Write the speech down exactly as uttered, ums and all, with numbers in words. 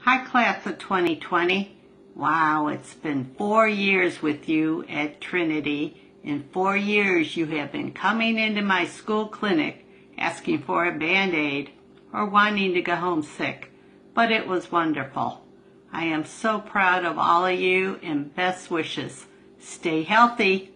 Hi, class of twenty twenty. Wow, it's been four years with you at Trinity. In four years, you have been coming into my school clinic asking for a Band-Aid or wanting to go home sick, but it was wonderful. I am so proud of all of you and best wishes. Stay healthy.